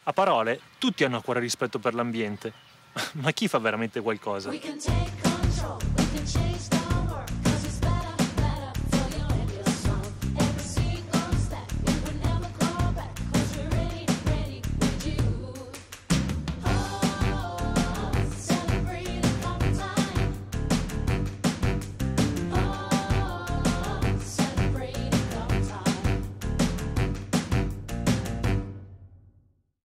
A parole, tutti hanno a cuore rispetto per l'ambiente. Ma chi fa veramente qualcosa? We can take control, we can change the